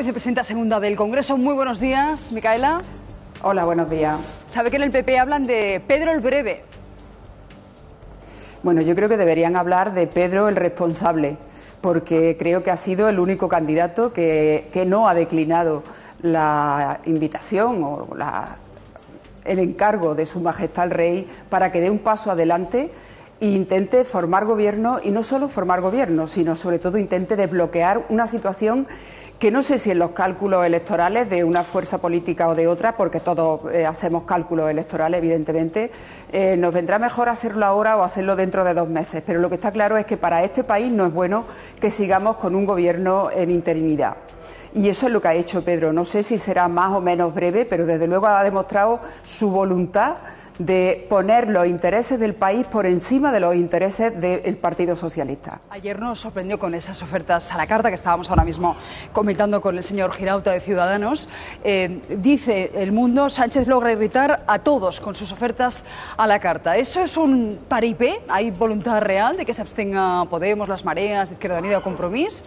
vicepresidenta segunda del Congreso. Muy buenos días, Micaela. Hola, buenos días. Sabe que en el PP hablan de Pedro el Breve. Bueno, yo creo que deberían hablar de Pedro el Responsable, porque creo que ha sido el único candidato que no ha declinado la invitación o el encargo de Su Majestad el Rey para que dé un paso adelante e intente formar gobierno, y no solo formar gobierno, sino sobre todo intente desbloquear una situación que no sé si en los cálculos electorales de una fuerza política o de otra, porque todos hacemos cálculos electorales, evidentemente, nos vendrá mejor hacerlo ahora o hacerlo dentro de 2 meses. Pero lo que está claro es que para este país no es bueno que sigamos con un gobierno en interinidad. Y eso es lo que ha hecho Pedro. No sé si será más o menos breve, pero desde luego ha demostrado su voluntad de poner los intereses del país por encima de los intereses del Partido Socialista. Ayer nos sorprendió con esas ofertas a la carta que estábamos ahora mismo comentando con el señor Girauta de Ciudadanos. Dice El Mundo, Sánchez logra irritar a todos con sus ofertas a la carta. ¿Eso es un paripé? ¿Hay voluntad real de que se abstenga Podemos, Las Mareas, Izquierda Unida o Compromís?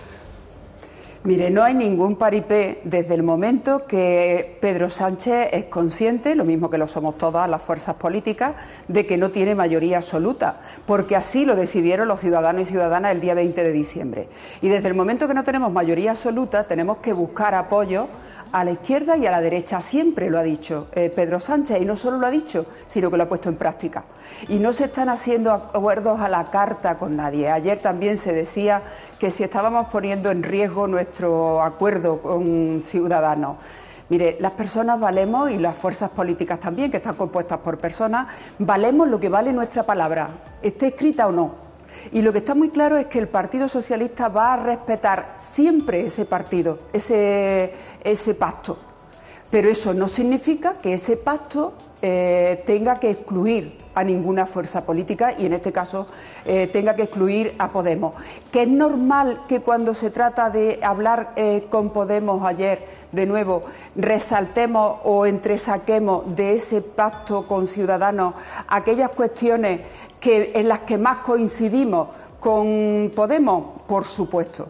Mire, no hay ningún paripé desde el momento que Pedro Sánchez es consciente, lo mismo que lo somos todas las fuerzas políticas, de que no tiene mayoría absoluta, porque así lo decidieron los ciudadanos y ciudadanas el día 20 de diciembre. Y desde el momento que no tenemos mayoría absoluta, tenemos que buscar apoyo a la izquierda y a la derecha. Siempre lo ha dicho Pedro Sánchez, y no solo lo ha dicho, sino que lo ha puesto en práctica. Y no se están haciendo acuerdos a la carta con nadie. Ayer también se decía que si estábamos poniendo en riesgo nuestro acuerdo con Ciudadanos. Mire, las personas valemos, y las fuerzas políticas también, que están compuestas por personas, valemos lo que vale nuestra palabra, esté escrita o no. Y lo que está muy claro es que el Partido Socialista va a respetar siempre ese partido, ese pacto. Pero eso no significa que ese pacto tenga que excluir a ninguna fuerza política, y en este caso tenga que excluir a Podemos. Que es normal que cuando se trata de hablar con Podemos ayer, de nuevo, resaltemos o entresaquemos de ese pacto con Ciudadanos aquellas cuestiones en las que más coincidimos con Podemos, por supuesto.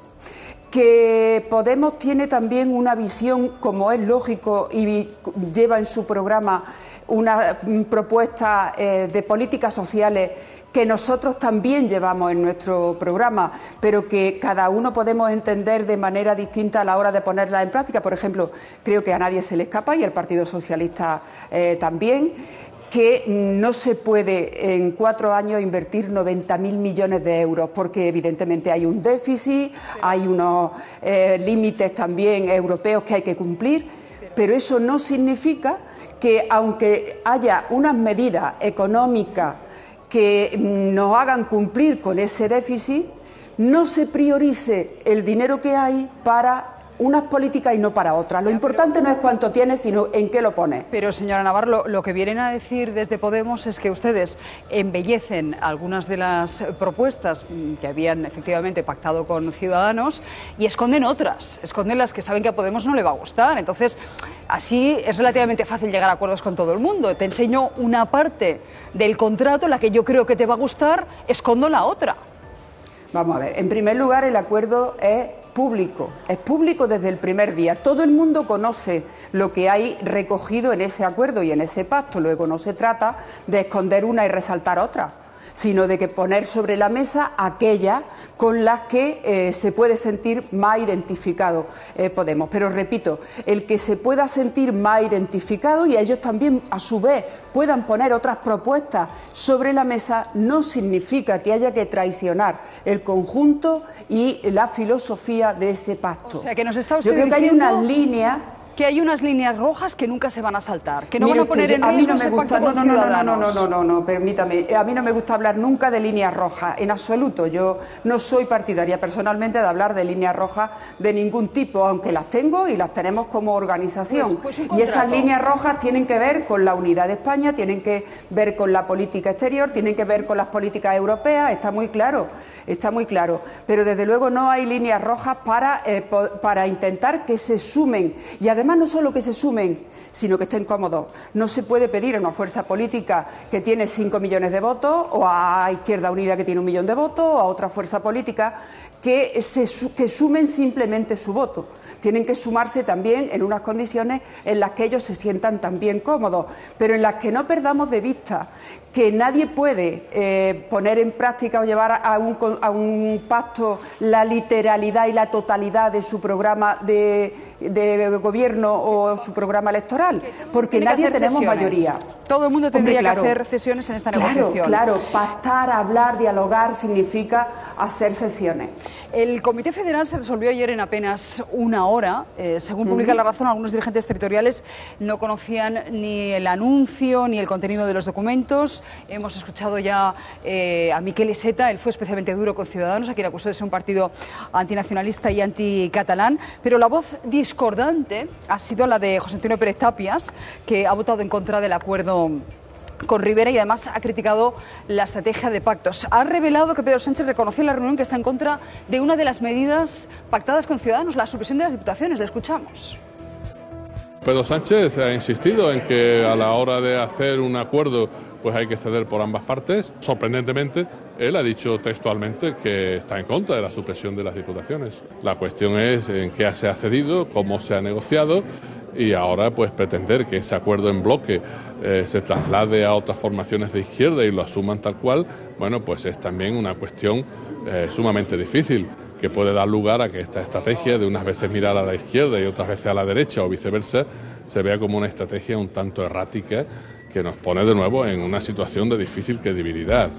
Que Podemos tiene también una visión, como es lógico, y lleva en su programa una propuesta de políticas sociales que nosotros también llevamos en nuestro programa, pero que cada uno podemos entender de manera distinta a la hora de ponerla en práctica. Por ejemplo, creo que a nadie se le escapa, y al Partido Socialista también, que no se puede en 4 años invertir 90.000 millones de euros, porque evidentemente hay un déficit, hay unos límites también europeos que hay que cumplir, pero eso no significa que, aunque haya unas medidas económicas que nos hagan cumplir con ese déficit, no se priorice el dinero que hay para unas políticas y no para otras. Lo importante no es cuánto tiene, sino en qué lo pone. Pero, señora Navarro, lo que vienen a decir desde Podemos es que ustedes embellecen algunas de las propuestas que habían efectivamente pactado con Ciudadanos y esconden otras, esconden las que saben que a Podemos no le va a gustar. Entonces, así es relativamente fácil llegar a acuerdos con todo el mundo. Te enseño una parte del contrato en la que yo creo que te va a gustar, escondo la otra. Vamos a ver, en primer lugar, el acuerdo es público desde el primer día. Todo el mundo conoce lo que hay recogido en ese acuerdo y en ese pacto. Luego no se trata de esconder una y resaltar otra, sino de que poner sobre la mesa aquellas con las que se puede sentir más identificado Podemos. Pero repito, el que se pueda sentir más identificado y ellos también a su vez puedan poner otras propuestas sobre la mesa no significa que haya que traicionar el conjunto y la filosofía de ese pacto. O sea, que nos está usted Yo creo que hay unas líneas... Que hay unas líneas rojas que nunca se van a saltar, que no Mire van a poner usted, en riesgo ese pacto con Ciudadanos. No, permítame. A mí no me gusta hablar nunca de líneas rojas, en absoluto. Yo no soy partidaria personalmente de hablar de líneas rojas de ningún tipo, aunque las tengo y las tenemos como organización. Y esas líneas rojas tienen que ver con la unidad de España, tienen que ver con la política exterior, tienen que ver con las políticas europeas, está muy claro. Pero desde luego no hay líneas rojas para intentar que se sumen. Y además además no solo que se sumen, sino que estén cómodos. No se puede pedir a una fuerza política que tiene 5 millones de votos, o a Izquierda Unida que tiene 1 millón de votos, o a otra fuerza política que sumen simplemente su voto. Tienen que sumarse también en unas condiciones en las que ellos se sientan también cómodos, pero en las que no perdamos de vista que nadie puede poner en práctica o llevar a un pacto la literalidad y la totalidad de su programa de gobierno o su programa electoral, porque nadie tenemos mayoría. Todo el mundo tendría que hacer cesiones en esta negociación. Claro, pactar, hablar, dialogar significa hacer cesiones. El Comité Federal se resolvió ayer en apenas una hora. Según publica La Razón, algunos dirigentes territoriales no conocían ni el anuncio ni el contenido de los documentos. Hemos escuchado ya a Miquel Iceta, él fue especialmente duro con Ciudadanos, a quien acusó de ser un partido antinacionalista y anticatalán, pero la voz discordante ha sido la de José Antonio Pérez Tapias, que ha votado en contra del acuerdo con Rivera y además ha criticado la estrategia de pactos. Ha revelado que Pedro Sánchez reconoció en la reunión que está en contra de una de las medidas pactadas con Ciudadanos, la supresión de las diputaciones. Le escuchamos. Pedro Sánchez ha insistido en que a la hora de hacer un acuerdo pues hay que ceder por ambas partes. Sorprendentemente, él ha dicho textualmente que está en contra de la supresión de las diputaciones. La cuestión es en qué se ha cedido, cómo se ha negociado y ahora pues pretender que ese acuerdo en bloque se traslade a otras formaciones de izquierda y lo asuman tal cual, bueno, pues es también una cuestión sumamente difícil, que puede dar lugar a que esta estrategia de unas veces mirar a la izquierda y otras veces a la derecha o viceversa se vea como una estrategia un tanto errática que nos pone de nuevo en una situación de difícil credibilidad.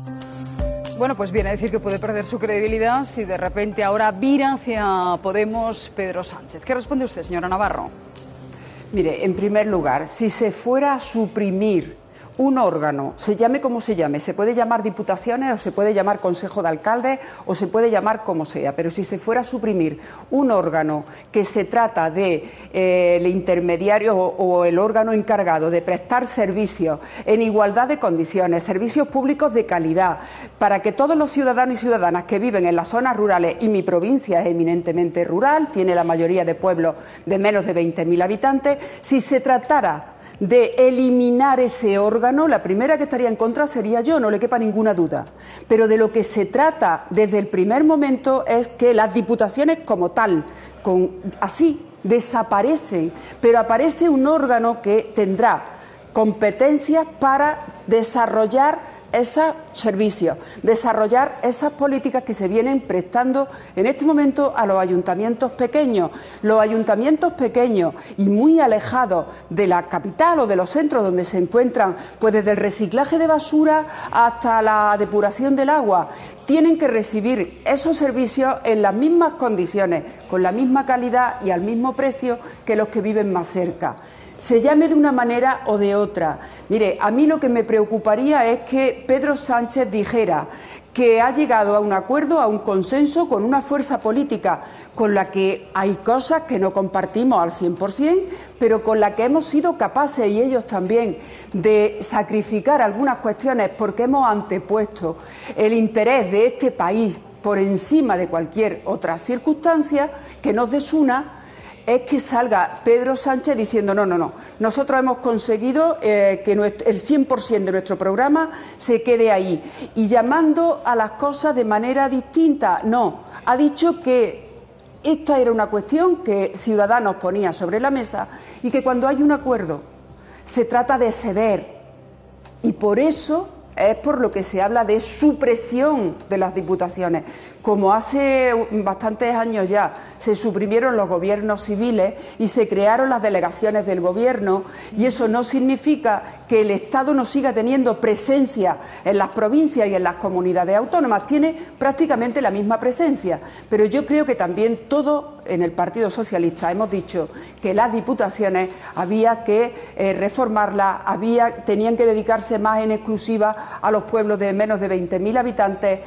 Bueno, pues viene a decir que puede perder su credibilidad si de repente ahora vira hacia Podemos Pedro Sánchez. ¿Qué responde usted, señora Navarro? Mire, en primer lugar, si se fuera a suprimir un órgano, se llame como se llame, se puede llamar diputaciones o se puede llamar consejo de alcaldes o se puede llamar como sea, pero si se fuera a suprimir un órgano que se trata de el intermediario o el órgano encargado de prestar servicios en igualdad de condiciones, servicios públicos de calidad, para que todos los ciudadanos y ciudadanas que viven en las zonas rurales, y mi provincia es eminentemente rural, tiene la mayoría de pueblos de menos de 20.000 habitantes, si se tratara de eliminar ese órgano, la primera que estaría en contra sería yo, no le quepa ninguna duda. Pero de lo que se trata desde el primer momento es que las diputaciones como tal, así, desaparecen, pero aparece un órgano que tendrá competencias para desarrollar esos servicios, desarrollar esas políticas que se vienen prestando en este momento a los ayuntamientos pequeños. Los ayuntamientos pequeños y muy alejados de la capital o de los centros donde se encuentran, pues desde el reciclaje de basura hasta la depuración del agua, tienen que recibir esos servicios en las mismas condiciones, con la misma calidad y al mismo precio que los que viven más cerca. Se llame de una manera o de otra. Mire, a mí lo que me preocuparía es que Pedro Sánchez dijera que ha llegado a un acuerdo, a un consenso con una fuerza política con la que hay cosas que no compartimos al 100%, pero con la que hemos sido capaces, y ellos también, de sacrificar algunas cuestiones porque hemos antepuesto el interés de este país por encima de cualquier otra circunstancia que nos desuna. Es que salga Pedro Sánchez diciendo no, nosotros hemos conseguido que el 100% de nuestro programa se quede ahí, y llamando a las cosas de manera distinta. No, ha dicho que esta era una cuestión que Ciudadanos ponía sobre la mesa y que cuando hay un acuerdo se trata de ceder, y por eso es por lo que se habla de supresión de las diputaciones. Como hace bastantes años ya se suprimieron los gobiernos civiles y se crearon las delegaciones del gobierno, y eso no significa que el Estado no siga teniendo presencia en las provincias y en las comunidades autónomas, tiene prácticamente la misma presencia, pero yo creo que también todo en el Partido Socialista hemos dicho que las diputaciones había que reformarlas, tenían que dedicarse más en exclusiva a los pueblos de menos de 20.000 habitantes,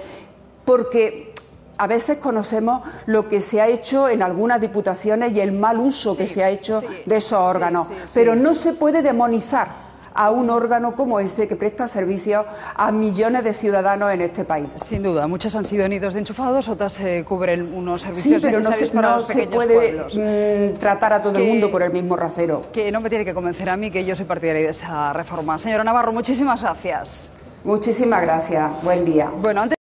porque a veces conocemos lo que se ha hecho en algunas diputaciones y el mal uso que se ha hecho de esos órganos, pero no se puede demonizar a un órgano como ese que presta servicio a millones de ciudadanos en este país. Sin duda, muchas han sido nidos de enchufados, otras cubren unos servicios pero necesarios para los pequeños pueblos. Tratar a todo el mundo por el mismo rasero. Que no me tiene que convencer a mí que yo soy partidaria de esa reforma. Señora Navarro, muchísimas gracias. Muchísimas gracias. Buen día. Bueno, antes